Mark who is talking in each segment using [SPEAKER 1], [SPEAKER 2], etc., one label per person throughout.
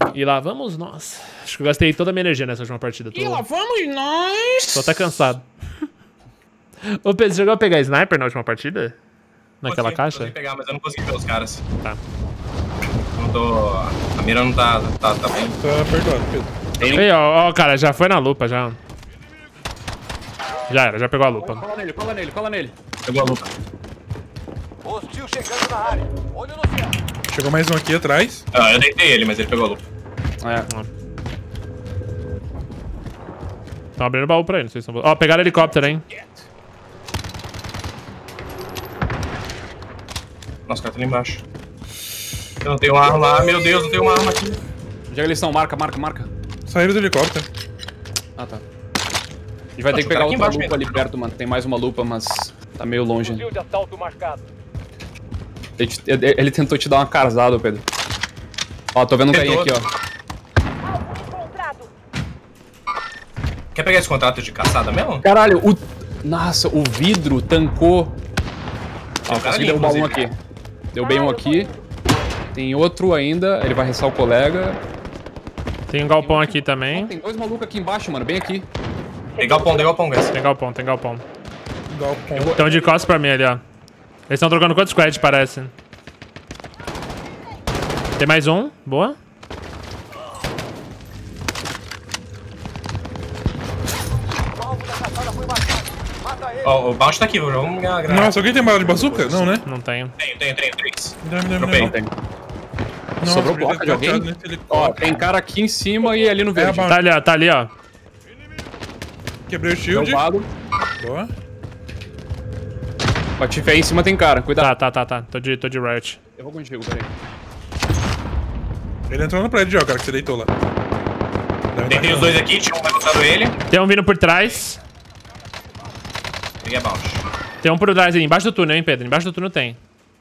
[SPEAKER 1] E lá vamos nós. Acho que eu gastei toda a minha energia nessa última partida.
[SPEAKER 2] E lá vamos nós.
[SPEAKER 1] Tô até cansado. Ô Pedro, você chegou a pegar sniper na última partida? Naquela caixa?
[SPEAKER 3] Consegui pegar, mas eu não consegui ver os caras.
[SPEAKER 1] Tá.
[SPEAKER 3] Não tô... A mira não tá bem.
[SPEAKER 2] Tá perdoado, Pedro.
[SPEAKER 1] Aí, ó, cara, já foi na lupa, já. Já era, já pegou a lupa.
[SPEAKER 4] Cola nele.
[SPEAKER 3] Pegou a lupa.
[SPEAKER 5] Hostil chegando na área. Olho no céu.
[SPEAKER 2] Chegou mais um aqui atrás.
[SPEAKER 3] Ah, eu deitei ele, mas ele pegou a lupa.
[SPEAKER 1] Tão abrindo baú pra ele, não sei se estão... Ó, pegaram helicóptero, hein?
[SPEAKER 3] Nossa, o cara tá ali embaixo. Eu não tenho uma arma lá. Meu Deus, não tenho uma arma aqui.
[SPEAKER 4] Onde é que eles estão? Marca.
[SPEAKER 2] Saíram do helicóptero.
[SPEAKER 4] Ah, tá. A gente vai ter que pegar outra lupa ali perto, mano. Tem mais uma lupa, mas tá meio longe.
[SPEAKER 5] Fuzil de assalto marcado.
[SPEAKER 4] Ele tentou te dar uma casada, Pedro. Ó, tô vendo um carinha aqui, ó.
[SPEAKER 5] Alvo encontrado.
[SPEAKER 3] Quer pegar esse contrato de caçada mesmo?
[SPEAKER 4] Caralho, Nossa, o vidro tancou. Ó,
[SPEAKER 3] cara
[SPEAKER 4] consegui
[SPEAKER 3] ali,
[SPEAKER 4] derrubar um
[SPEAKER 3] inclusive.
[SPEAKER 4] aqui. Derrubei um aqui. Tem outro ainda. Ele vai restar o colega.
[SPEAKER 1] Tem um galpão aqui também.
[SPEAKER 4] Tem dois malucos aqui embaixo, mano. Bem aqui.
[SPEAKER 3] Tem galpão, guys.
[SPEAKER 1] Tem galpão, tem galpão.
[SPEAKER 2] Galpão.
[SPEAKER 1] Estão de costas pra mim ali, ó. Eles estão trocando quantos squads, parece. Tem mais um. Boa.
[SPEAKER 5] O alvo da caçada foi marcado. Mata ele.
[SPEAKER 3] Ó, o Bounty tá aqui, vamos ganhar a grana.
[SPEAKER 2] Nossa, alguém tem bala de bazuca? Não, né?
[SPEAKER 1] Não tenho.
[SPEAKER 3] Tenho 3.
[SPEAKER 2] Me dá.
[SPEAKER 3] Dropei.
[SPEAKER 4] Não tem.
[SPEAKER 2] Nossa,
[SPEAKER 4] Sobrou
[SPEAKER 2] podia
[SPEAKER 4] placa
[SPEAKER 2] ter
[SPEAKER 4] de alguém?
[SPEAKER 2] colocado nesse
[SPEAKER 4] Ó,
[SPEAKER 2] helicóptero.
[SPEAKER 4] tem cara aqui em cima e ali no verde.
[SPEAKER 2] a
[SPEAKER 1] Tá ali, ó.
[SPEAKER 2] Quebrei o shield.
[SPEAKER 4] Derrubado.
[SPEAKER 2] Boa.
[SPEAKER 4] Bati fé em cima, tem cara. Cuidado.
[SPEAKER 1] Tá. Tô de riot.
[SPEAKER 4] Eu vou contigo, peraí.
[SPEAKER 2] Ele entrou no prédio, ó, cara, que você deitou lá.
[SPEAKER 3] Deitei os dois aqui, tinha um levantado ele.
[SPEAKER 1] Tem um vindo por trás.
[SPEAKER 3] Peguei a Bounty.
[SPEAKER 1] Tem um por trás aí, embaixo do túnel, hein, Pedro? Embaixo do túnel tem.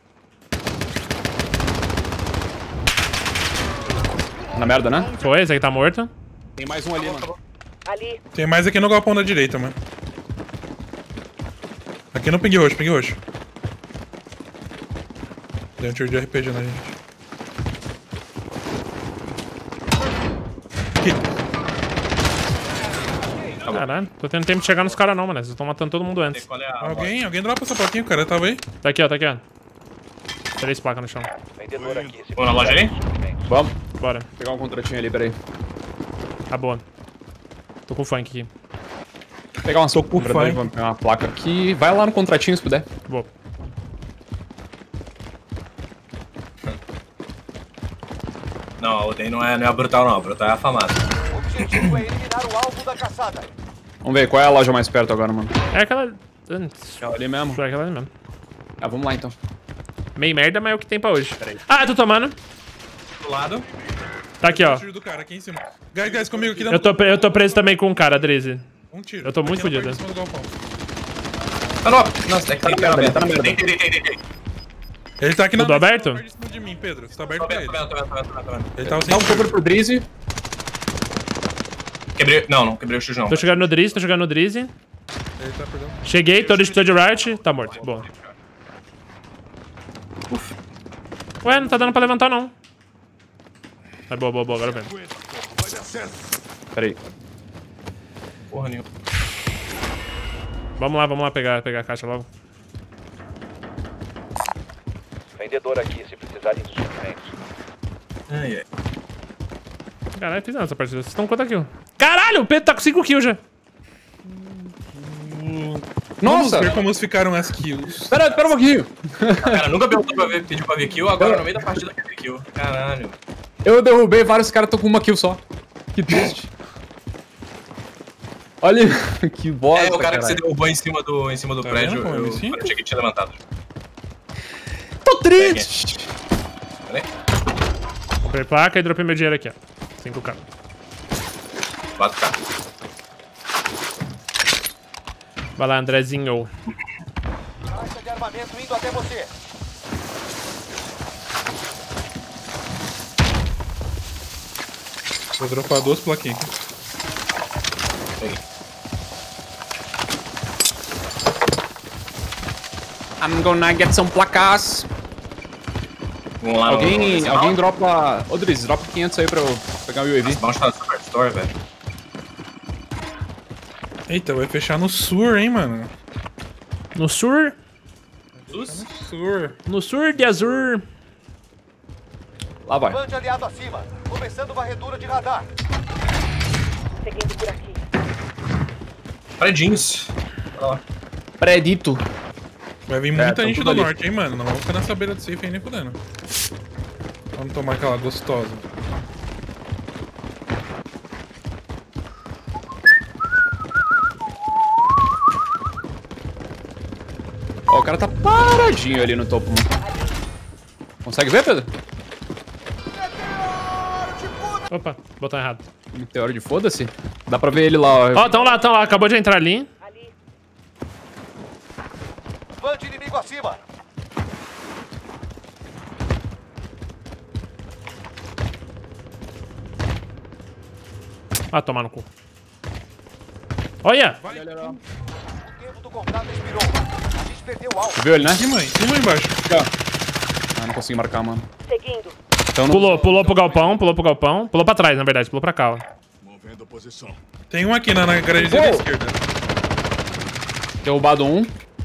[SPEAKER 4] Na merda, né?
[SPEAKER 1] Foi, esse aqui tá morto.
[SPEAKER 4] Tem mais um ali, mano.
[SPEAKER 5] Ali.
[SPEAKER 2] Tem mais aqui no galpão da direita, mano. Aqui no ping roxo. Deu um tiro de RPG na gente. Aqui.
[SPEAKER 1] Caralho, tô tendo tempo de chegar nos caras não, mano. Vocês estão matando todo mundo antes.
[SPEAKER 3] Qual é a...
[SPEAKER 2] Alguém dropa essa plaquinha, cara. Tava aí.
[SPEAKER 1] Tá aqui, ó. 3 placas no chão.
[SPEAKER 5] Vendedor aqui.
[SPEAKER 3] Vamos na loja ali?
[SPEAKER 4] Vamos.
[SPEAKER 1] Bora.
[SPEAKER 4] Pegar um contratinho ali, peraí.
[SPEAKER 1] Tá boa. Tô com funk aqui.
[SPEAKER 4] Pegar uma
[SPEAKER 2] com fã.
[SPEAKER 4] Vamos pegar uma placa aqui. Vai lá no contratinho se puder.
[SPEAKER 1] Boa.
[SPEAKER 3] Não, o Day não é a brutal não, a brutal é a afamada.
[SPEAKER 5] O objetivo é eliminar o alvo da caçada.
[SPEAKER 4] Vamos ver, qual é a loja mais perto agora, mano?
[SPEAKER 1] É aquela...
[SPEAKER 4] Aquela ali mesmo?
[SPEAKER 1] É aquela ali mesmo.
[SPEAKER 4] Ah, vamos lá então.
[SPEAKER 1] Meio merda, mas é o que tem pra hoje. Ah, tô tomando.
[SPEAKER 3] Do lado.
[SPEAKER 1] Tá aqui, ó.
[SPEAKER 2] Tiro do cara aqui em cima. Guys, comigo aqui.
[SPEAKER 1] Eu tô preso também com um cara, Drizzy.
[SPEAKER 2] Um tiro.
[SPEAKER 1] Eu tô muito
[SPEAKER 2] Aqui na
[SPEAKER 1] fodido.
[SPEAKER 2] parte de cima do galpão.
[SPEAKER 3] Tá no... Nossa, é que tem
[SPEAKER 4] Tá na merda, tá na merda.
[SPEAKER 3] Deitei.
[SPEAKER 2] Ele tá aqui
[SPEAKER 1] Tudo
[SPEAKER 2] na
[SPEAKER 1] aberto?
[SPEAKER 2] parte de cima de mim, Pedro. Você tá aberto
[SPEAKER 3] Tô
[SPEAKER 2] pra ele.
[SPEAKER 3] vendo.
[SPEAKER 2] Ele tava sem
[SPEAKER 4] Dá um cover pro Drizzy.
[SPEAKER 3] Quebrei... Não quebrei o shield não.
[SPEAKER 1] Tô chegando no Drizzy.
[SPEAKER 2] Ele tá perdendo.
[SPEAKER 1] Cheguei, tô de riot. Tá morto. Boa. Ué, não tá dando pra levantar, não. Tá boa. Agora vem.
[SPEAKER 4] Peraí.
[SPEAKER 3] Porra nenhuma.
[SPEAKER 1] Vamos lá pegar a caixa logo.
[SPEAKER 5] Vendedor aqui, se precisarem de suprimentos.
[SPEAKER 3] Ai.
[SPEAKER 1] Caralho, fiz essa partida. Vocês estão com quanto kill? Caralho, o Pedro tá com 5 kills já.
[SPEAKER 2] Vamos
[SPEAKER 4] Nossa!
[SPEAKER 2] ver como ficaram as kills.
[SPEAKER 4] Pera um pouquinho.
[SPEAKER 3] Cara, nunca pediu pra ver kill, agora no meio da partida quer ver kill. Caralho.
[SPEAKER 4] Eu derrubei vários caras, tô com uma kill só. Que triste. Olha, que bosta,
[SPEAKER 3] É, o cara que você
[SPEAKER 4] caralho.
[SPEAKER 3] derrubou em cima do
[SPEAKER 2] Tá
[SPEAKER 3] prédio,
[SPEAKER 2] vendo como
[SPEAKER 3] eu
[SPEAKER 2] M5?
[SPEAKER 3] achei que tinha levantado.
[SPEAKER 4] Tô triste.
[SPEAKER 3] Peraí.
[SPEAKER 1] Comprei placa e dropei meu dinheiro aqui, ó. 5k.
[SPEAKER 3] 4K.
[SPEAKER 1] Vai lá, Andrezinho.
[SPEAKER 5] Caixa de armamento indo até você.
[SPEAKER 2] Vou dropar 2 plaquinhas aqui.
[SPEAKER 4] I'm gonna get some placas.
[SPEAKER 3] Vamos lá
[SPEAKER 4] Alguém dropa... Ô, Driz, dropa 500 aí pra eu pegar o UAV.
[SPEAKER 3] Vamos estar no Superstore, velho.
[SPEAKER 2] Eita, vai fechar no sur, hein, mano.
[SPEAKER 1] No sur?
[SPEAKER 2] Sur.
[SPEAKER 1] No sur de azul.
[SPEAKER 4] Lá vai.
[SPEAKER 5] Band aliado acima. Começando varredura de radar. Seguindo por aqui.
[SPEAKER 3] Predinhos.
[SPEAKER 4] Predito.
[SPEAKER 2] Vai vir muita
[SPEAKER 4] tão
[SPEAKER 2] gente
[SPEAKER 4] tudo
[SPEAKER 2] do
[SPEAKER 4] ali.
[SPEAKER 2] norte, hein, mano. Não vamos ficar nessa beira do safe aí nem fudendo. Vamos tomar aquela gostosa.
[SPEAKER 4] Ó, o cara tá paradinho ali no topo, mano. Consegue ver, Pedro?
[SPEAKER 1] Opa, botão errado.
[SPEAKER 4] Meteoro de foda-se. Dá pra ver ele lá, ó.
[SPEAKER 1] Ó, tão lá. Acabou de entrar ali.
[SPEAKER 5] Ali. Band inimigo acima.
[SPEAKER 1] Ah, tomar no cu. Olha!
[SPEAKER 5] O tempo do contrato expirou. A gente perdeu o alvo.
[SPEAKER 4] Viu ele, né?
[SPEAKER 2] Em cima embaixo.
[SPEAKER 4] Ah, não consegui marcar, mano.
[SPEAKER 5] Seguindo.
[SPEAKER 4] Então não...
[SPEAKER 1] Pulou pro galpão. Pulou pra trás, na verdade. Pulou pra cá, ó.
[SPEAKER 6] Movendo a posição.
[SPEAKER 2] Tem um aqui na grandezinha da esquerda.
[SPEAKER 4] Derrubado um.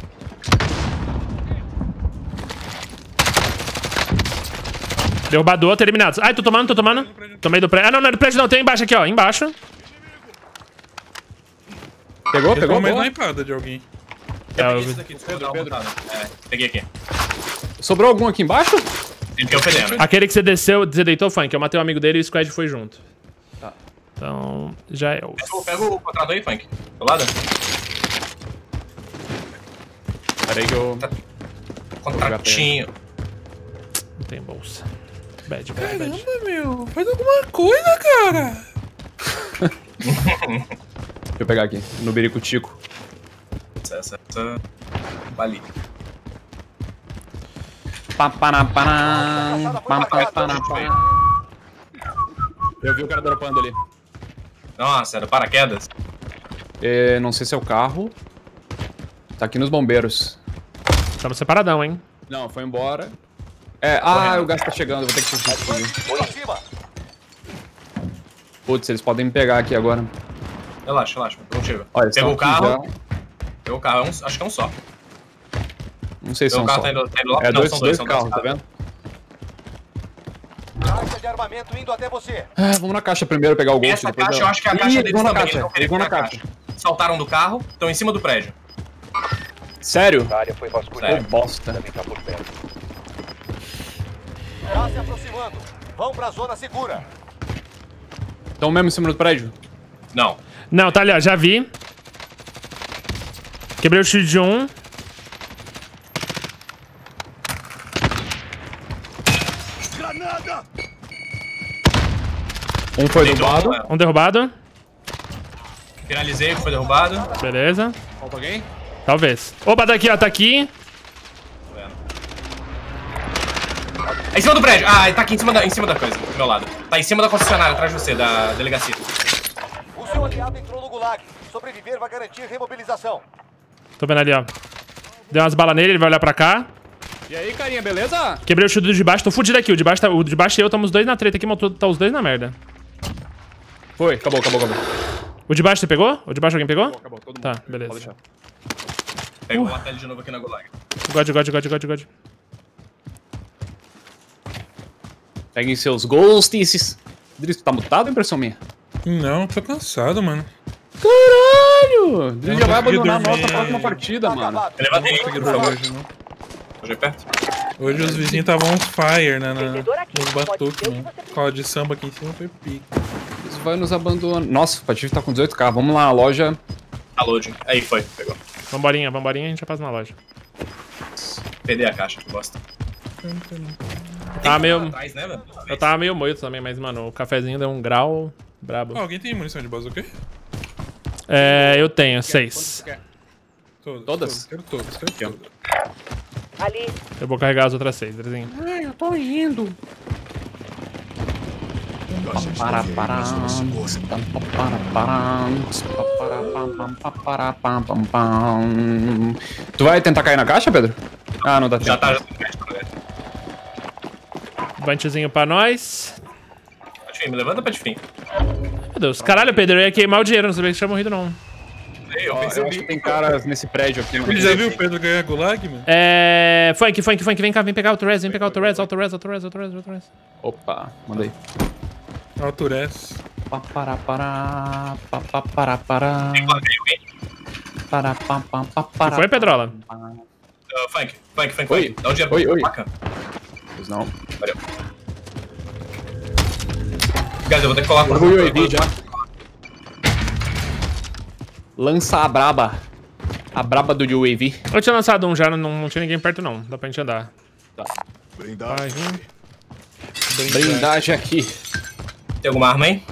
[SPEAKER 1] Derrubado outro, eliminado. Ai, tô tomando. Tomei do prédio. Ah, não é do prédio não. Tem embaixo aqui, ó. Embaixo.
[SPEAKER 4] Pegou?
[SPEAKER 2] Pegou mais
[SPEAKER 4] Boa.
[SPEAKER 2] snipada de alguém.
[SPEAKER 3] Esse daqui, desculpa,
[SPEAKER 4] Pedro.
[SPEAKER 3] É, peguei aqui.
[SPEAKER 4] Sobrou algum aqui embaixo?
[SPEAKER 3] Ele que é o fedendo.
[SPEAKER 1] Aquele que você desceu, você deitou, Funk. Eu matei um amigo dele e o squad foi junto.
[SPEAKER 4] Tá.
[SPEAKER 1] Então, já é o...
[SPEAKER 3] Pega o contrato aí, Funk. Do lado.
[SPEAKER 4] Pera aí que eu...
[SPEAKER 3] Contratinho.
[SPEAKER 1] Não tem bolsa. Bad.
[SPEAKER 2] Caramba, meu. Faz alguma coisa, cara.
[SPEAKER 4] Deixa eu pegar aqui. No Biricutico.
[SPEAKER 3] Essa. Bali.
[SPEAKER 4] Eu vi o cara dropando ali.
[SPEAKER 3] Nossa, era paraquedas.
[SPEAKER 4] É, não sei se é o carro. Tá aqui nos bombeiros.
[SPEAKER 1] Estamos separadão, hein?
[SPEAKER 4] Não, foi embora. É, o gás tá chegando, vou ter que substituir.
[SPEAKER 5] Por acima.
[SPEAKER 4] Putz, eles podem me pegar aqui agora.
[SPEAKER 3] Relaxa, contigo.
[SPEAKER 4] Olha, eles
[SPEAKER 3] Pegou o
[SPEAKER 4] estão aqui
[SPEAKER 3] carro.
[SPEAKER 4] já.
[SPEAKER 3] Pegou o carro, acho que é um só.
[SPEAKER 4] Não sei se
[SPEAKER 3] Pegou
[SPEAKER 4] são
[SPEAKER 3] o carro,
[SPEAKER 4] só.
[SPEAKER 3] tá indo lá.
[SPEAKER 4] É,
[SPEAKER 3] Não,
[SPEAKER 4] dois,
[SPEAKER 3] são
[SPEAKER 4] dois
[SPEAKER 3] são
[SPEAKER 4] carros, tá vendo?
[SPEAKER 5] Caixa de armamento indo até você.
[SPEAKER 4] Ah, vamos na caixa primeiro pegar o Ghost.
[SPEAKER 3] Essa
[SPEAKER 4] depois
[SPEAKER 3] caixa, eu acho que é a caixa deles
[SPEAKER 4] vamos na
[SPEAKER 3] também.
[SPEAKER 4] caixa,
[SPEAKER 3] Eles não querem
[SPEAKER 4] vamos na
[SPEAKER 3] pegar a
[SPEAKER 4] caixa.
[SPEAKER 3] Saltaram do carro, estão em cima do prédio.
[SPEAKER 4] Sério?
[SPEAKER 5] A área foi
[SPEAKER 4] Ô,
[SPEAKER 5] vasculhada.
[SPEAKER 4] bosta.
[SPEAKER 5] Também tá por perto. Tá se aproximando. Vão pra zona segura.
[SPEAKER 4] Estão mesmo em cima do prédio?
[SPEAKER 3] Não.
[SPEAKER 1] Não, tá ali, ó. Já vi. Quebrei o shield de um.
[SPEAKER 4] Um foi
[SPEAKER 3] Deitou,
[SPEAKER 4] derrubado.
[SPEAKER 1] Um derrubado.
[SPEAKER 3] Finalizei, foi derrubado.
[SPEAKER 1] Beleza.
[SPEAKER 4] Falta alguém?
[SPEAKER 1] Talvez. Opa, tá aqui, ó. Tá aqui.
[SPEAKER 3] É em cima do prédio. Ah, ele tá aqui em cima da coisa, do meu lado. Tá em cima da concessionária, atrás de você, da delegacia.
[SPEAKER 5] O seu aliado entrou no gulag. Sobreviver vai garantir remobilização.
[SPEAKER 1] Tô vendo ali, ó. Deu umas balas nele, ele vai olhar pra cá.
[SPEAKER 4] E aí, carinha, beleza?
[SPEAKER 1] Quebrei o shield do de baixo. Tô fudido aqui. O de baixo e eu estamos os dois na treta aqui, mas tá os dois na merda.
[SPEAKER 4] Foi, acabou.
[SPEAKER 1] O de baixo você pegou? O de baixo alguém pegou?
[SPEAKER 4] Acabou, todo mundo.
[SPEAKER 1] Tá, beleza.
[SPEAKER 4] Pode deixar.
[SPEAKER 3] Pega o martelo de novo aqui na Gulag.
[SPEAKER 1] God.
[SPEAKER 4] Peguem seus ghosties. Driz, tu tá mutado ou impressão minha?
[SPEAKER 2] Não, tô cansado, mano.
[SPEAKER 4] Caralho! Driz já vai
[SPEAKER 2] consegui
[SPEAKER 4] abandonar a
[SPEAKER 2] dormir,
[SPEAKER 4] nossa próxima partida,
[SPEAKER 5] Tá
[SPEAKER 4] mano.
[SPEAKER 5] acabado.
[SPEAKER 3] Levanta aí,
[SPEAKER 2] Consegui
[SPEAKER 3] por
[SPEAKER 2] dormir
[SPEAKER 3] favor.
[SPEAKER 2] hoje, não.
[SPEAKER 3] Hoje é perto.
[SPEAKER 2] Hoje os vizinhos estavam on fire, né?
[SPEAKER 5] Vendedor aqui.
[SPEAKER 2] Nos
[SPEAKER 5] Pode
[SPEAKER 2] batuques,
[SPEAKER 5] ser o que
[SPEAKER 2] né?
[SPEAKER 5] você precisa.
[SPEAKER 2] Cola de samba aqui em cima foi pique.
[SPEAKER 4] Eles vai nos abandonar. Nossa, o Patife tá com 18k. Vamos lá, a loja.
[SPEAKER 3] Tá loading. Aí foi, pegou.
[SPEAKER 1] Vamborinha, a gente já passa na loja.
[SPEAKER 3] Perder a caixa, que bosta.
[SPEAKER 1] Tá meio...
[SPEAKER 3] Atrás, né, velho?
[SPEAKER 1] Eu tava meio moito também, mas, mano, o cafezinho deu um grau brabo.
[SPEAKER 2] Ó, alguém tem munição de bazuca?
[SPEAKER 1] É, eu tenho 6.
[SPEAKER 2] Todas? Quero todas.
[SPEAKER 5] Ali.
[SPEAKER 1] Eu vou carregar as outras 6, Drezinho.
[SPEAKER 4] Ai, eu tô indo. Tu vai tentar cair na caixa, Pedro? Ah, não dá tempo.
[SPEAKER 3] Já tá.
[SPEAKER 1] Vantezinho pra nós.
[SPEAKER 3] Patifim, me levanta, Patifim.
[SPEAKER 1] Meu Deus. Caralho, Pedro, eu ia queimar o dinheiro. Não sabia que tinha morrido, não.
[SPEAKER 3] Eu
[SPEAKER 4] Ó, eu acho que
[SPEAKER 3] percebi.
[SPEAKER 4] tem caras nesse prédio aqui.
[SPEAKER 2] Ele já viu o Pedro ganhar gulag, mano?
[SPEAKER 1] Funk. Vem cá, vem pegar o Torres. Vem pegar o Torres.
[SPEAKER 4] Opa, mandei.
[SPEAKER 2] Altures.
[SPEAKER 4] Papará. Papará.
[SPEAKER 3] Tem placa aí, alguém?
[SPEAKER 1] Que foi, Pedrola?
[SPEAKER 3] Funk.
[SPEAKER 4] Oi.
[SPEAKER 3] Dá o dinheiro
[SPEAKER 4] Oi.
[SPEAKER 3] pra placa.
[SPEAKER 4] Pois não.
[SPEAKER 3] Valeu. Guys, eu vou ter que colar com
[SPEAKER 4] Orgulho UAV já. Lança a braba. A braba do UAV.
[SPEAKER 1] Eu tinha lançado um já, não tinha ninguém perto, não. Dá pra gente andar.
[SPEAKER 4] Tá.
[SPEAKER 1] Vai,
[SPEAKER 4] Blindagem aqui.
[SPEAKER 3] Tem alguma arma aí?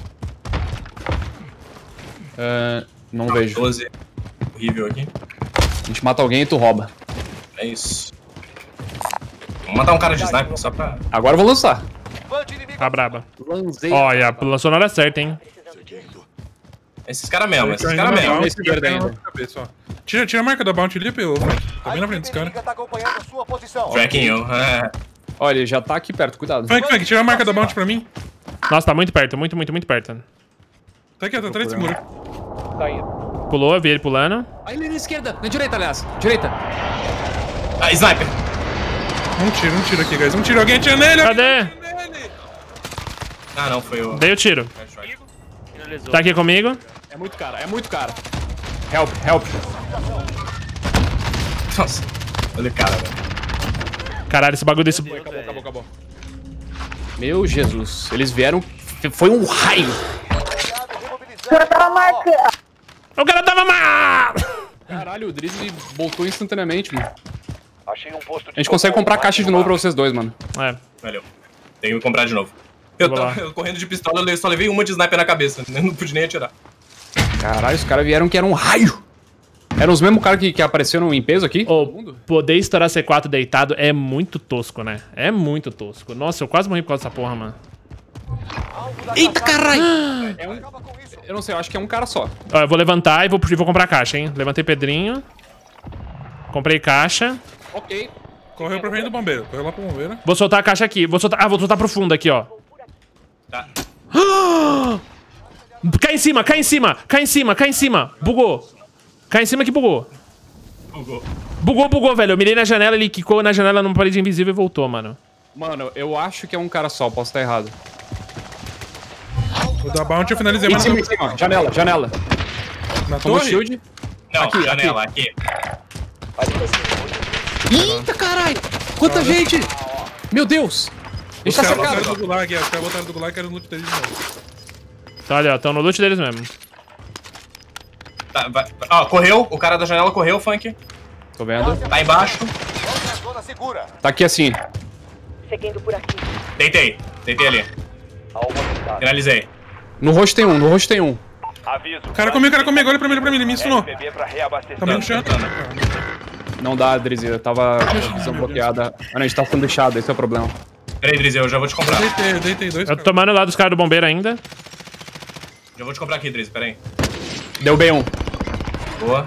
[SPEAKER 4] Não vejo.
[SPEAKER 3] 12. Horrível aqui.
[SPEAKER 4] A gente mata alguém e tu rouba.
[SPEAKER 3] É isso. Vamos matar um cara de sniper só pra...
[SPEAKER 4] Agora eu vou lançar.
[SPEAKER 1] Tá braba.
[SPEAKER 4] Lancei.
[SPEAKER 1] Olha, lançou na hora certa, hein?
[SPEAKER 3] Esses caras mesmo,
[SPEAKER 2] Tá
[SPEAKER 3] esses caras mesmo.
[SPEAKER 4] Esse verde ainda.
[SPEAKER 2] Cabeça, ó. Tira a marca da bounty ali, pelo. Tá bem na frente dos caras.
[SPEAKER 5] Tá acompanhando a sua posição.
[SPEAKER 3] Tracking eu.
[SPEAKER 4] Olha, ele já tá aqui perto, cuidado.
[SPEAKER 2] Funk, tira a marca da bounty pra mim.
[SPEAKER 1] Nossa, tá muito perto, muito perto.
[SPEAKER 2] Tá aqui, ó, tá atrás desse muro.
[SPEAKER 4] Tá indo.
[SPEAKER 1] Pulou, eu vi ele pulando.
[SPEAKER 4] Aí ele na esquerda. Na direita, aliás. Direita.
[SPEAKER 3] Ah, sniper.
[SPEAKER 2] Um tiro aqui, guys. Um tiro, alguém atira nele!
[SPEAKER 1] Cadê?
[SPEAKER 3] Ah, não, foi o...
[SPEAKER 1] Dei o tiro. Tá aqui comigo.
[SPEAKER 4] É muito cara. Help.
[SPEAKER 3] Nossa. Olha o cara, velho.
[SPEAKER 1] Caralho, esse bagulho desse...
[SPEAKER 4] Acabou. Meu Jesus. Eles vieram... Foi um raio.
[SPEAKER 1] O cara tava mal!
[SPEAKER 4] Caralho, o Drizzy voltou instantaneamente, mano.
[SPEAKER 5] Achei um posto de
[SPEAKER 4] A gente consegue comprar caixa de novo pra vocês dois, mano.
[SPEAKER 1] É.
[SPEAKER 3] Valeu. Tenho que comprar de novo.
[SPEAKER 1] Vou lá.
[SPEAKER 3] Eu correndo de pistola, eu só levei uma de sniper na cabeça. Eu não pude nem atirar.
[SPEAKER 4] Caralho, os caras vieram que era um raio. Eram os mesmos caras que apareceram em peso aqui?
[SPEAKER 1] Ô, poder estourar C4 deitado é muito tosco, né? É muito tosco. Nossa, eu quase morri por causa dessa porra, mano.
[SPEAKER 4] Eita, caralho! Eu não sei, eu acho que é um cara só.
[SPEAKER 1] Ó, eu vou levantar e vou comprar caixa, hein? Levantei Pedrinho. Comprei caixa.
[SPEAKER 4] Ok.
[SPEAKER 2] Correu pra frente do bombeiro. Correu lá pro bombeiro.
[SPEAKER 1] Vou soltar a caixa aqui. Vou soltar pro fundo aqui, ó.
[SPEAKER 3] Tá.
[SPEAKER 1] Cai em cima. Bugou. Cai em cima que bugou. Bugou, velho. Eu mirei na janela, ele quicou na janela numa parede invisível e voltou, mano.
[SPEAKER 4] Mano, eu acho que é um cara só, posso estar errado.
[SPEAKER 2] O da bounty eu finalizei,
[SPEAKER 4] Em
[SPEAKER 2] mas
[SPEAKER 4] cima,
[SPEAKER 2] não.
[SPEAKER 4] janela.
[SPEAKER 2] Na
[SPEAKER 4] Toma
[SPEAKER 2] torre?
[SPEAKER 4] shield.
[SPEAKER 3] Não,
[SPEAKER 4] Aqui,
[SPEAKER 3] janela, aqui.
[SPEAKER 4] Eita, caralho! Quanta gente! Meu Deus! A
[SPEAKER 2] Os
[SPEAKER 4] gente tá
[SPEAKER 2] caras botaram
[SPEAKER 4] cercado.
[SPEAKER 2] do gulag, os caras botaram do gulag que era no loot deles de novo.
[SPEAKER 1] Tá, olha, estão no loot deles mesmo.
[SPEAKER 3] Tá, ó, correu. O cara da janela correu, Funk.
[SPEAKER 4] Tô vendo.
[SPEAKER 3] Tá embaixo.
[SPEAKER 5] Volta à zona segura.
[SPEAKER 4] Tá aqui assim.
[SPEAKER 6] Seguindo por aqui.
[SPEAKER 3] Deitei ali. Finalizei.
[SPEAKER 4] No rosto tem um,
[SPEAKER 5] Aviso.
[SPEAKER 2] Cara comigo, olha pra mim, ele me ensinou.
[SPEAKER 5] SPB pra reabastecer.
[SPEAKER 2] Tá bem no chão.
[SPEAKER 4] Não dá, Drizzy, eu tava com a visão bloqueada. Ah, não, a gente tá sendo deixado, esse é o problema.
[SPEAKER 3] Peraí, Drizzy, eu já vou te comprar.
[SPEAKER 2] Eu deitei dois.
[SPEAKER 1] Eu tô tomando lá dos caras do bombeiro ainda.
[SPEAKER 3] Já vou te comprar aqui, Drizzy, peraí.
[SPEAKER 4] Deu bem um.
[SPEAKER 3] Boa.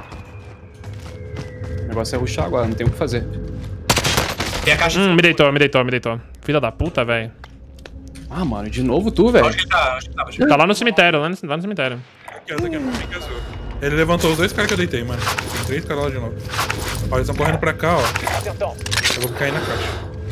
[SPEAKER 4] O negócio é rushar agora, não tem o que fazer.
[SPEAKER 3] Tem a caixa.
[SPEAKER 1] Me deitou. Filha da puta, velho.
[SPEAKER 4] Ah, mano, de novo tu, velho?
[SPEAKER 3] Acho que tá.
[SPEAKER 1] Tá lá no cemitério, lá no cemitério.
[SPEAKER 2] Aqui, ó, fica azul. Ele levantou os dois caras que eu deitei, mano. Tem 3 caras lá de novo. Ó, eles estão correndo pra cá, ó. Eu vou cair na caixa.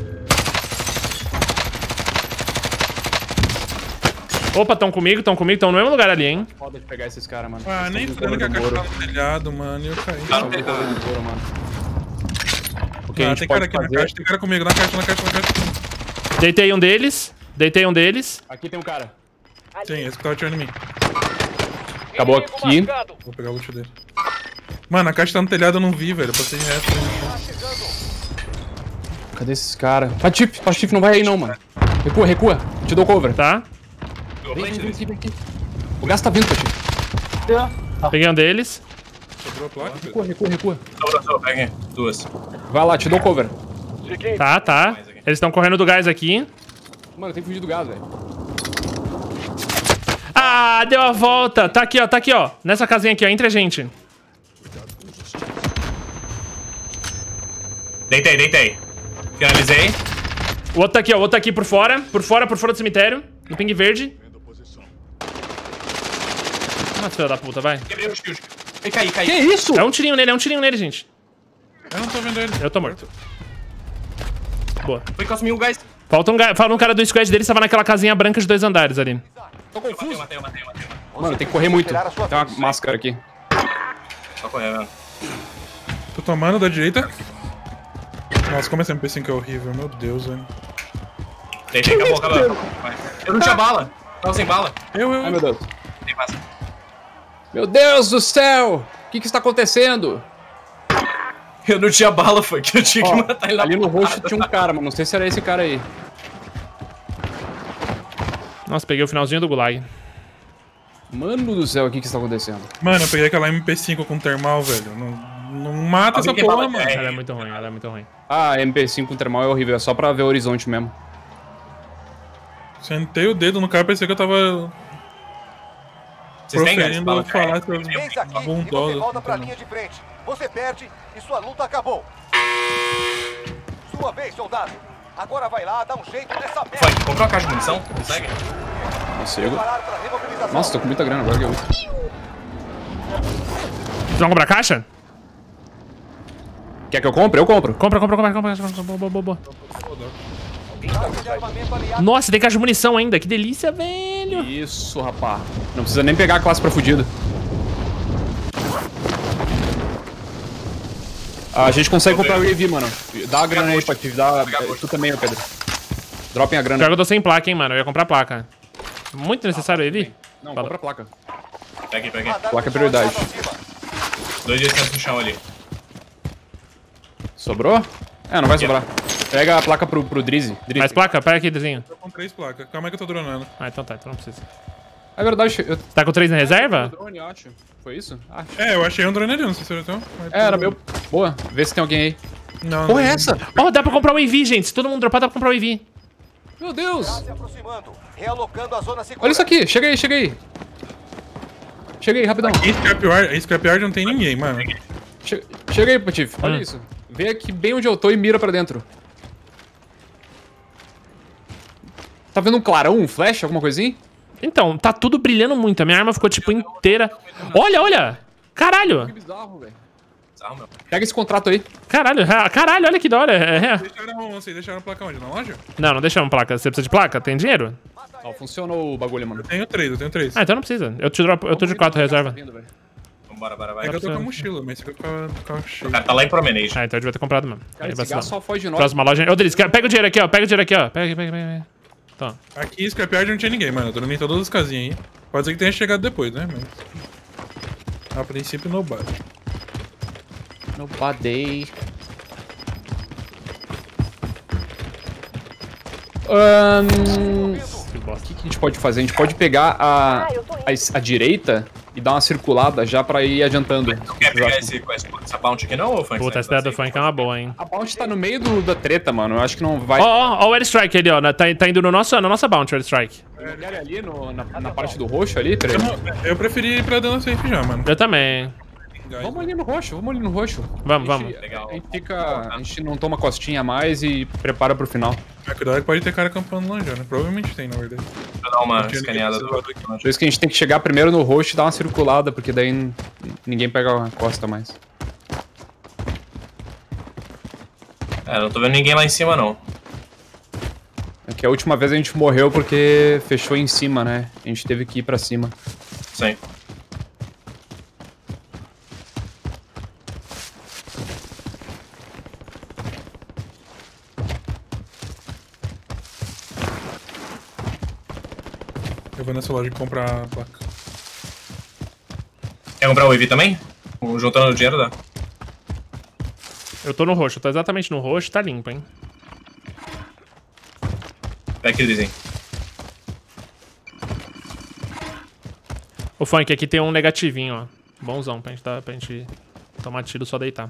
[SPEAKER 1] Opa, estão comigo, estão no mesmo lugar ali, hein?
[SPEAKER 4] Foda de pegar esses caras, mano.
[SPEAKER 2] Ah, nem fudendo que a caixa tá no telhado, mano. E eu caí.
[SPEAKER 3] Tá no telhado.
[SPEAKER 4] Mano. O que a
[SPEAKER 2] Ah,
[SPEAKER 4] gente
[SPEAKER 2] tem cara
[SPEAKER 4] pode
[SPEAKER 2] aqui na
[SPEAKER 4] fazer...
[SPEAKER 2] caixa, tem cara comigo, na caixa.
[SPEAKER 1] Deitei um deles.
[SPEAKER 4] Aqui tem um cara.
[SPEAKER 2] Tem, esse que tava atirando em mim.
[SPEAKER 4] Acabou aqui.
[SPEAKER 2] Vou pegar o loot dele. Mano, a caixa tá no telhado, eu não vi, velho. Eu passei reto.
[SPEAKER 4] Cadê esses caras? Patife, não vai aí não, mano. Recua. Te dou cover.
[SPEAKER 1] Tá?
[SPEAKER 4] Vem aqui. O gás tá vindo, Patife.
[SPEAKER 1] Peguei um deles.
[SPEAKER 2] Sobrou a placa, Pedro?
[SPEAKER 4] Recua.
[SPEAKER 3] Sobrou, pega aqui. 2.
[SPEAKER 4] Vai lá, te dou cover.
[SPEAKER 1] Tá. Eles estão correndo do gás aqui.
[SPEAKER 4] Mano, tem que fugir do gás, velho.
[SPEAKER 1] Ah, deu a volta. Tá aqui, ó. Nessa casinha aqui, ó. Entre a gente.
[SPEAKER 3] Deitei. Finalizei.
[SPEAKER 1] O outro tá aqui por fora do cemitério. No ping verde. Nossa, filha da puta, vai.
[SPEAKER 3] Quebrei o shield. Cai.
[SPEAKER 4] Que isso?
[SPEAKER 1] É um tirinho nele, gente.
[SPEAKER 2] Eu não tô vendo ele.
[SPEAKER 1] Eu tô morto. Boa.
[SPEAKER 3] Foi consumiu o gás.
[SPEAKER 1] Falta um cara do squad dele, tava naquela casinha branca de 2 andares ali.
[SPEAKER 4] Tô confuso.
[SPEAKER 3] Matei.
[SPEAKER 4] Mano, tem que correr muito. Tem uma máscara aqui.
[SPEAKER 3] Só correr, mano.
[SPEAKER 2] Tô tomando da direita. Nossa, como esse MP5 é horrível, meu Deus, velho.
[SPEAKER 3] Deixei, acabou. Vai. Eu não tinha bala. Tava sem bala.
[SPEAKER 4] Ai, meu Deus.
[SPEAKER 3] Tem massa.
[SPEAKER 4] Meu Deus do céu! O que está acontecendo?
[SPEAKER 3] Eu não tinha bala, foi que eu tinha que matar ele na
[SPEAKER 4] ali no
[SPEAKER 3] porrada.
[SPEAKER 4] roxo tinha um cara, mas não sei se era esse cara aí.
[SPEAKER 1] Nossa, peguei o finalzinho do gulag.
[SPEAKER 4] Mano do céu, o que está acontecendo?
[SPEAKER 2] Mano, eu peguei aquela MP5 com termal, velho. Não mata essa porra, mano.
[SPEAKER 1] Ela é muito ruim,
[SPEAKER 4] Ah, MP5 com termal é horrível, é só pra ver o horizonte mesmo.
[SPEAKER 2] Sentei o dedo no cara, pensei que eu tava...
[SPEAKER 3] Vocês têm gás?
[SPEAKER 2] proferindo
[SPEAKER 3] Bala,
[SPEAKER 2] falar
[SPEAKER 3] cara.
[SPEAKER 2] que
[SPEAKER 5] Eis aqui e
[SPEAKER 2] bundosa.
[SPEAKER 5] você volta pra linha de frente. Você perde e sua luta acabou. Sua vez, soldado. Agora vai lá, dá um jeito nessa merda.
[SPEAKER 3] Foi, comprou uma caixa de munição? Consegue?
[SPEAKER 4] Consigo.
[SPEAKER 5] Parar pra remobilização.
[SPEAKER 4] Nossa, tô com muita grana agora que eu...
[SPEAKER 1] Vocês vão comprar caixa?
[SPEAKER 4] Quer que eu compre? Eu compro.
[SPEAKER 1] Compra. Boa. Nossa, tem caixa de munição ainda. Que delícia, velho.
[SPEAKER 4] Isso, rapá. Não precisa nem pegar a classe pra fudido. A gente consegue comprar o UAV, mano. Dá a grana aí pra te dar. Tu também, Pedro. Dropem a grana.
[SPEAKER 1] Pior que eu tô sem placa, hein, mano. Eu ia comprar placa. Muito necessário ele?
[SPEAKER 4] Não, compra a placa.
[SPEAKER 3] Pega aqui.
[SPEAKER 4] Placa é prioridade.
[SPEAKER 3] 2 dias no chão ali.
[SPEAKER 4] Sobrou? É, não vai sobrar. Pega a placa pro Drizzy.
[SPEAKER 1] Mais placa? Pega aqui, Drizinho.
[SPEAKER 2] Tô com 3 placas. Calma aí que eu tô dronando.
[SPEAKER 1] Ah, então tá, então não precisa.
[SPEAKER 4] É verdade, eu...
[SPEAKER 1] Tá com 3 na reserva?
[SPEAKER 4] drone, eu acho. Foi isso? Acho.
[SPEAKER 2] É, eu achei um drone ali, não sei se era teu. mas
[SPEAKER 4] É, era
[SPEAKER 2] tudo
[SPEAKER 4] meu.
[SPEAKER 2] bem.
[SPEAKER 4] Boa, vê se tem alguém aí.
[SPEAKER 2] Não,
[SPEAKER 4] Porra, é
[SPEAKER 2] não.
[SPEAKER 4] essa?
[SPEAKER 1] Ó, dá pra comprar o AV, gente. Se todo mundo dropar, dá pra comprar o AV.
[SPEAKER 4] Meu Deus!
[SPEAKER 5] Se aproximando, realocando a zona segura.
[SPEAKER 4] Olha isso aqui, chega aí. Chega aí, rapidão.
[SPEAKER 2] Em Scrapyard não tem ninguém, mano.
[SPEAKER 4] Chega aí, Patife. Olha isso. Vê aqui bem onde eu tô e mira pra dentro. Tá vendo um clarão, um flash, alguma coisinha?
[SPEAKER 1] Então, tá tudo brilhando muito. A minha arma ficou, tipo, inteira. Olha! Caralho!
[SPEAKER 4] Que bizarro, velho.
[SPEAKER 3] Bizarro, meu.
[SPEAKER 4] Pega esse contrato aí.
[SPEAKER 1] Caralho, olha que da hora.
[SPEAKER 2] Vocês deixaram a placa onde? Na loja?
[SPEAKER 1] Não deixamos placa. Você precisa de placa? Tem dinheiro?
[SPEAKER 4] Ó, funcionou o bagulho, mano.
[SPEAKER 2] Eu tenho 3.
[SPEAKER 1] Ah, então não precisa. Eu tô de 4 reserva.
[SPEAKER 3] Bora, vai.
[SPEAKER 2] É que eu tô com a mochila, mas você vai ficar cheio.
[SPEAKER 3] O cara tá lá em Promenade.
[SPEAKER 1] Ah, então eu devia ter comprado mesmo.
[SPEAKER 4] Cara,
[SPEAKER 1] Aí,
[SPEAKER 4] esse
[SPEAKER 1] vacilão.
[SPEAKER 4] gás só foge de nós.
[SPEAKER 1] Próxima loja. Ô, Driz, pega o dinheiro aqui, ó. Pega. Então.
[SPEAKER 2] Aqui em Scrapyard não tinha ninguém, mano. Eu dormi em todas as casinhas aí. Pode ser que tenha chegado depois, né? Mas... a princípio, nobody.
[SPEAKER 4] Nobody. O que a gente pode fazer? A gente pode pegar a direita e dar uma circulada já pra ir adiantando.
[SPEAKER 3] Tu quer pegar essa bounty aqui não, ou Funk?
[SPEAKER 1] Puta, essa ideia do funk é uma boa, hein.
[SPEAKER 4] A bounty tá no meio da treta, mano. Eu acho que não vai...
[SPEAKER 1] Ó o airstrike ali, ó. Tá indo na nossa bounty, o airstrike.
[SPEAKER 4] Quer ali na parte do roxo ali? Peraí.
[SPEAKER 2] Eu preferi ir pra dentro da safe já, mano.
[SPEAKER 1] Eu também.
[SPEAKER 4] Vamos ali no roxo.
[SPEAKER 1] Vamos.
[SPEAKER 3] Legal.
[SPEAKER 4] A gente não toma costinha a mais e prepara pro final.
[SPEAKER 2] Mas cuidado que pode ter cara acampando lá já, né? Provavelmente tem, na verdade.
[SPEAKER 3] Deixa eu dar uma escaneada do...
[SPEAKER 4] Por isso que a gente tem que chegar primeiro no roxo e dar uma circulada, porque daí ninguém pega a costa mais.
[SPEAKER 3] É, não tô vendo ninguém lá em cima, não.
[SPEAKER 4] É que a última vez a gente morreu porque fechou em cima, né? A gente teve que ir pra cima.
[SPEAKER 3] Sim.
[SPEAKER 2] Eu vou nessa loja comprar a placa.
[SPEAKER 3] Quer comprar o EV também? Juntando o dinheiro, dá.
[SPEAKER 1] Eu tô no roxo, tô exatamente no roxo, tá limpo, hein.
[SPEAKER 3] Pega aqui o desenho.
[SPEAKER 1] O funk, aqui tem um negativinho, ó. Bonzão pra gente tomar tiro só deitar.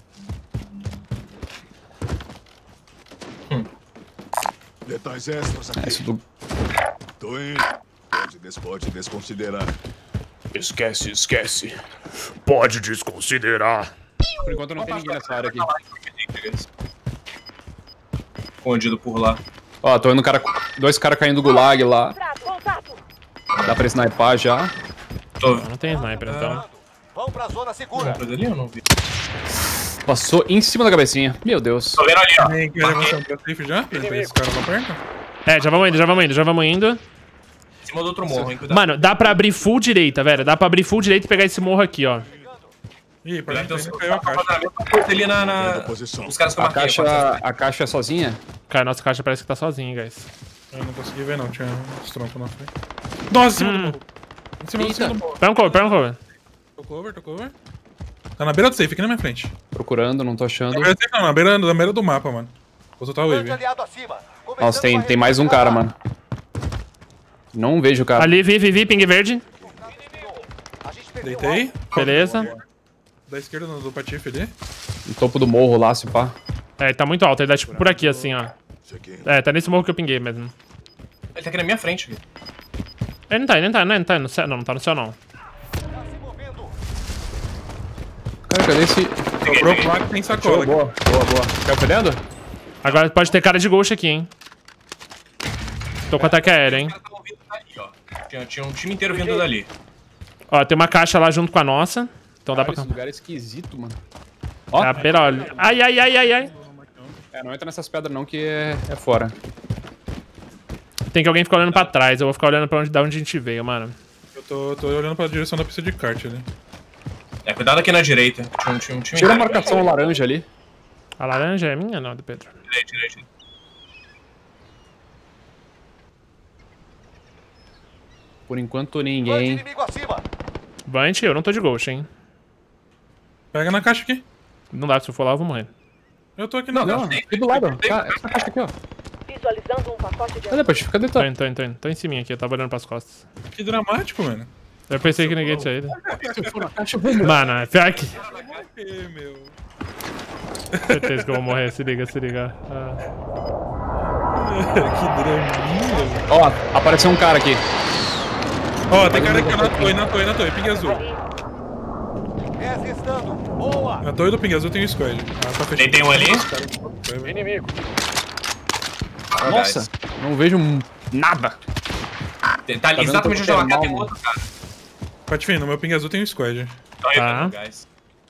[SPEAKER 7] Detalhes extras aqui.
[SPEAKER 4] Esse do...
[SPEAKER 7] Tô indo. Pode desconsiderar.
[SPEAKER 1] Esquece. Pode desconsiderar.
[SPEAKER 4] Por enquanto não tem ninguém nessa área aqui.
[SPEAKER 3] escondido por lá.
[SPEAKER 4] Ó, tô vendo dois caras caindo do gulag lá.
[SPEAKER 6] Contato!
[SPEAKER 4] Dá pra snipar já.
[SPEAKER 3] Tô
[SPEAKER 1] Não tem sniper, então.
[SPEAKER 5] Vão pra zona segura.
[SPEAKER 3] vendo ali ou não vi?
[SPEAKER 4] Passou em cima da cabecinha. Meu Deus.
[SPEAKER 3] Tô vendo ali, ó.
[SPEAKER 2] Tem que levantar pra safe já? Pra esse cara lá perto?
[SPEAKER 1] É, já vamos indo.
[SPEAKER 3] Em cima do outro morro, hein? Cuidado.
[SPEAKER 1] Mano, dá pra abrir full direita, velho. Dá pra abrir full direita e pegar esse morro aqui, ó.
[SPEAKER 2] Ih, pra
[SPEAKER 3] Cuidado,
[SPEAKER 2] gente
[SPEAKER 3] tem
[SPEAKER 2] caiu a caixa.
[SPEAKER 3] ali na...
[SPEAKER 7] Posição.
[SPEAKER 3] Os caras que eu
[SPEAKER 4] A
[SPEAKER 3] marquei.
[SPEAKER 4] a caixa é sozinha?
[SPEAKER 1] Cara, nossa caixa parece que tá sozinha, guys.
[SPEAKER 2] Eu não consegui ver não, tinha uns troncos na frente. Nossa, em cima do morro. Em cima do morro.
[SPEAKER 1] Pega um cover.
[SPEAKER 2] Tô cover. Tá na beira do safe, aqui na minha frente.
[SPEAKER 4] Procurando, não tô achando.
[SPEAKER 2] Na beira do safe não, na beira do mapa, mano. Vou soltar o
[SPEAKER 5] Grande
[SPEAKER 2] wave.
[SPEAKER 5] aliado acima.
[SPEAKER 4] Nossa,
[SPEAKER 5] Começando
[SPEAKER 4] tem
[SPEAKER 5] a
[SPEAKER 4] mais um cara, mano. Não vejo o cara.
[SPEAKER 1] Ali, vi, ping verde.
[SPEAKER 5] A gente perdeu
[SPEAKER 2] Deitei.
[SPEAKER 1] Beleza.
[SPEAKER 2] Da esquerda do Patife ali.
[SPEAKER 4] No topo do morro lá, se pá.
[SPEAKER 1] É, ele tá muito alto. Ele dá tipo por aqui, assim, ó.
[SPEAKER 7] Cheguei.
[SPEAKER 1] É, tá nesse morro que eu pinguei mesmo.
[SPEAKER 3] Ele tá aqui na minha frente. Aqui.
[SPEAKER 1] Ele não tá no céu, não tá no céu, não.
[SPEAKER 4] Cara, cadê esse...
[SPEAKER 2] Sobrou placa que tem sacola.
[SPEAKER 4] Boa. Caiu fedendo?
[SPEAKER 1] Agora pode ter cara de ghost aqui, hein. Tô com ataque aéreo, hein.
[SPEAKER 3] Os caras estavam vindo dali, ó. Tinha um time inteiro vindo dali.
[SPEAKER 1] Ó, tem uma caixa lá junto com a nossa. Então dá pra
[SPEAKER 4] Esse
[SPEAKER 1] campar.
[SPEAKER 4] lugar é esquisito, mano. Ó,
[SPEAKER 1] Ah, pera, olha. Ai.
[SPEAKER 4] é, não entra nessas pedras não, que é fora.
[SPEAKER 1] Tem que alguém ficar olhando pra trás. Eu vou ficar olhando pra onde, da onde a gente veio, mano.
[SPEAKER 2] Eu tô olhando pra direção da pista de kart ali.
[SPEAKER 3] É, cuidado aqui na direita. Tinha um time
[SPEAKER 4] Tira a
[SPEAKER 3] inteiro.
[SPEAKER 4] marcação laranja ali.
[SPEAKER 1] A laranja é minha, não, do Pedro.
[SPEAKER 3] Direita.
[SPEAKER 4] Por enquanto,
[SPEAKER 5] Bande
[SPEAKER 4] ninguém.
[SPEAKER 5] inimigo acima.
[SPEAKER 1] Vante, eu não tô de ghost, hein.
[SPEAKER 2] Pega na caixa aqui.
[SPEAKER 1] Não dá, se eu for lá eu vou morrer.
[SPEAKER 2] Eu tô aqui
[SPEAKER 4] Não,
[SPEAKER 2] na
[SPEAKER 4] aqui do lado. Tá, essa caixa aqui, ó.
[SPEAKER 6] Visualizando um pacote de
[SPEAKER 4] Cadê, Patife? Cadê
[SPEAKER 1] Tô
[SPEAKER 4] tu?
[SPEAKER 1] indo. Tô em cima aqui, eu tava olhando pras costas.
[SPEAKER 2] Que dramático, mano.
[SPEAKER 1] Eu pensei que ninguém tinha ido.
[SPEAKER 4] Se eu for na caixa, eu vou morrer.
[SPEAKER 1] Mano, é pior que...
[SPEAKER 2] Ih, meu.
[SPEAKER 1] Certeza que eu vou morrer, se liga. Ah.
[SPEAKER 2] Que draminha, velho.
[SPEAKER 4] Ó, apareceu um cara aqui.
[SPEAKER 2] Ó, tem cara aqui na torre, ping azul.
[SPEAKER 5] 10 restando. Boa.
[SPEAKER 2] Na torre do ping azul tem um squad. Ah, tá fechado.
[SPEAKER 3] Tem um ali?
[SPEAKER 5] Inimigo.
[SPEAKER 4] Nossa, não vejo nada.
[SPEAKER 3] Tá ali, exatamente onde eu marcar, tem
[SPEAKER 4] mano.
[SPEAKER 3] outro cara.
[SPEAKER 2] Patife, no meu ping azul tem um squad.
[SPEAKER 3] Então,
[SPEAKER 1] Tá.
[SPEAKER 3] eu guys.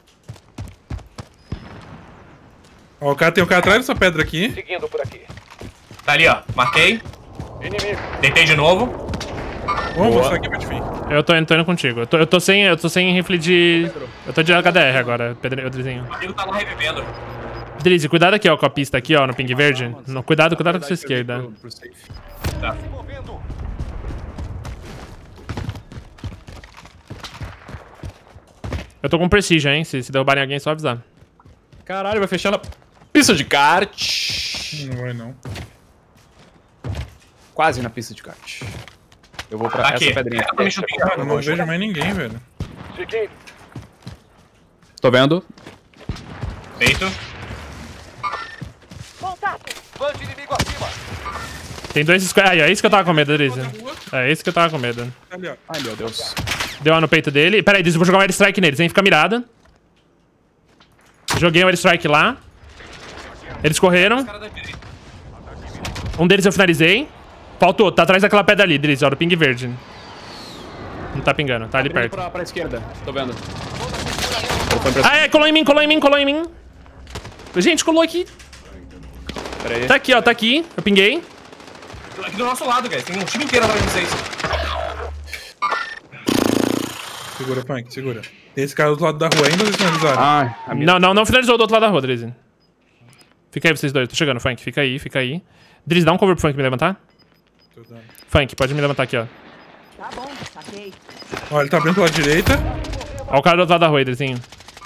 [SPEAKER 2] Ó, tem um cara atrás dessa pedra aqui.
[SPEAKER 5] Seguindo por aqui.
[SPEAKER 3] Tá ali, ó. Marquei.
[SPEAKER 5] Inimigo.
[SPEAKER 3] Deitei de novo.
[SPEAKER 2] Vamos mostrar aqui, Patife.
[SPEAKER 1] Eu tô indo contigo. Eu tô sem rifle de... Eu tô de HDR agora, Pedrinho.
[SPEAKER 3] O amigo tá lá revivendo.
[SPEAKER 1] Drizzy, cuidado aqui, ó, com a pista aqui, ó, no ping verde. No, cuidado com a sua esquerda.
[SPEAKER 3] Tá.
[SPEAKER 5] Se movendo.
[SPEAKER 1] Eu tô com Precision, hein, se derrubarem alguém é só avisar.
[SPEAKER 4] Caralho, vai fechar na pista de kart.
[SPEAKER 2] Não vai não.
[SPEAKER 4] Quase na pista de kart. Eu vou pra
[SPEAKER 3] Tá aqui.
[SPEAKER 4] essa pedrinha.
[SPEAKER 3] Exatamente no ping
[SPEAKER 2] Eu não vejo mais ninguém, velho.
[SPEAKER 5] Seguindo.
[SPEAKER 4] Tô vendo.
[SPEAKER 3] Feito.
[SPEAKER 6] Contato!
[SPEAKER 5] Bande inimigo acima.
[SPEAKER 1] Tem dois squad. Aí, é isso que eu tava com medo, Drizzy. É isso que eu tava com medo.
[SPEAKER 2] Tá ali, ó.
[SPEAKER 4] Ai, meu Deus.
[SPEAKER 1] Deu uma no peito dele. Pera aí, Drizzy, eu vou jogar um airstrike neles, hein? Fica mirado. Joguei um airstrike lá. Eles correram.
[SPEAKER 3] Cara da direita.
[SPEAKER 1] Um deles eu finalizei. Faltou, tá atrás daquela pedra ali, Drizzy, ó, do ping verde. Não tá pingando, tá ali perto.
[SPEAKER 4] Pra esquerda. Tô vendo.
[SPEAKER 1] Ah, é, colou em mim. Gente, colou aqui.
[SPEAKER 4] Pera aí.
[SPEAKER 1] Tá aqui, ó, tá aqui. Eu pinguei.
[SPEAKER 3] Aqui do nosso lado, guys. Tem um time inteiro atrás de vocês.
[SPEAKER 2] Segura, Punk, segura. Tem esse cara do lado da rua ainda, vocês finalizaram?
[SPEAKER 4] Ai, a minha...
[SPEAKER 1] Não finalizou do outro lado da rua, Drizzy. Fica aí vocês dois, tô chegando, Funk. Fica aí. Drizzy, dá um cover pro Funk me levantar.
[SPEAKER 2] Tô dando.
[SPEAKER 1] Funk, pode me levantar aqui, ó.
[SPEAKER 6] Tá bom, saquei.
[SPEAKER 2] Ó, ele tá abrindo pro lado direita.
[SPEAKER 1] Ó o cara do outro lado da rua aí, Drizzinho.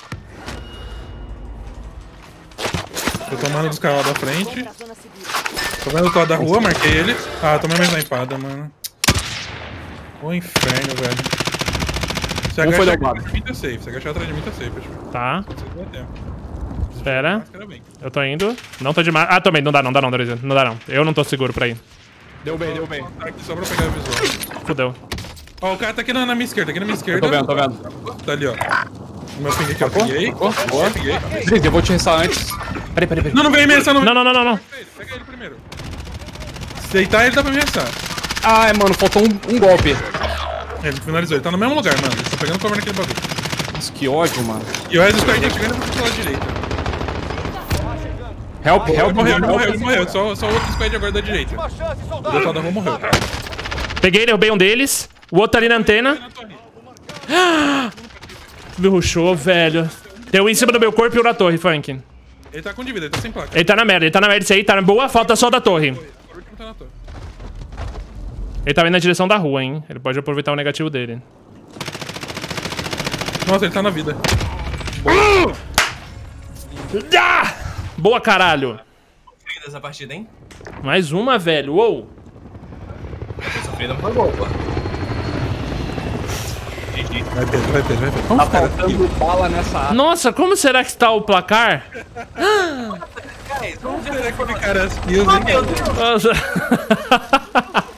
[SPEAKER 2] Tô tomando dos caras lá da frente.
[SPEAKER 6] Pra zona segura.
[SPEAKER 2] Tô vendo do outro lado da rua, marquei ele. Ah, tomei mais snipada, mano. Ô inferno, velho. Se
[SPEAKER 4] Um foi
[SPEAKER 2] agachar
[SPEAKER 4] derrubado.
[SPEAKER 2] atrás de mim, tá safe. Se agachar atrás de mim, tá safe. Acho que
[SPEAKER 1] Tá,
[SPEAKER 2] você deu tempo.
[SPEAKER 1] espera.
[SPEAKER 2] Máscara bem.
[SPEAKER 1] Eu tô indo. Não tô demais. Ah, tomei. Não dá não, Drizzy. Não dá não. Eu não tô seguro pra ir.
[SPEAKER 4] Deu bem.
[SPEAKER 2] Tá aqui só pra pegar o visual.
[SPEAKER 1] Fudeu.
[SPEAKER 2] Ó, o cara tá aqui na minha esquerda,
[SPEAKER 4] Tô vendo.
[SPEAKER 2] Tá ali, ó. O meu ping aqui, ó. Peguei.
[SPEAKER 4] Boa.
[SPEAKER 2] Peguei.
[SPEAKER 4] Drizzy, eu vou te restar antes. Peraí.
[SPEAKER 2] Não vem ameaçar, não.
[SPEAKER 1] Não.
[SPEAKER 2] Pega ele primeiro. primeiro. Se deitar, ele dá pra me arrastar.
[SPEAKER 4] Ai, mano, faltou um golpe.
[SPEAKER 2] Ele finalizou, ele tá no mesmo lugar, mano. Eles estão pegando cover naquele bagulho.
[SPEAKER 4] Nossa, que ódio, mano.
[SPEAKER 2] E o resto dos caras chegando pra lado direita.
[SPEAKER 4] Help, help,
[SPEAKER 2] Morreu,
[SPEAKER 4] help,
[SPEAKER 2] morreu,
[SPEAKER 4] help.
[SPEAKER 2] morreu. Só o outro squad agora da direita.
[SPEAKER 5] Uma chance,
[SPEAKER 2] O
[SPEAKER 5] soldado.
[SPEAKER 2] outro da rua morreu.
[SPEAKER 1] Peguei, derrubei um deles. O outro tá ali na antena. Me rushou, velho. Tem um em cima do meu corpo e um na torre, Funk.
[SPEAKER 2] Ele tá com dívida, ele tá sem placa.
[SPEAKER 1] Ele tá na merda isso aí, tá na boa. Falta só o da torre.
[SPEAKER 2] O último tá na torre.
[SPEAKER 1] Ele tá indo na direção da rua, hein. Ele pode aproveitar o negativo dele.
[SPEAKER 2] Nossa, ele tá na vida.
[SPEAKER 1] Ah! Boa, caralho.
[SPEAKER 3] Sofrida essa partida, hein?
[SPEAKER 1] Mais uma, velho. Uou.
[SPEAKER 3] Foi sofrida, mas foi boa, pô. GG.
[SPEAKER 2] Vai, Pedro, vai, Pedro, vai, Pedro.
[SPEAKER 4] Tá
[SPEAKER 2] Vamos, cara.
[SPEAKER 4] faltando bala nessa área.
[SPEAKER 1] Nossa, como será que está o placar?
[SPEAKER 3] Cara, vamos ver
[SPEAKER 2] Será que ficaram as kills,
[SPEAKER 3] Ah,
[SPEAKER 2] hein?
[SPEAKER 3] meu Deus.
[SPEAKER 1] Nossa.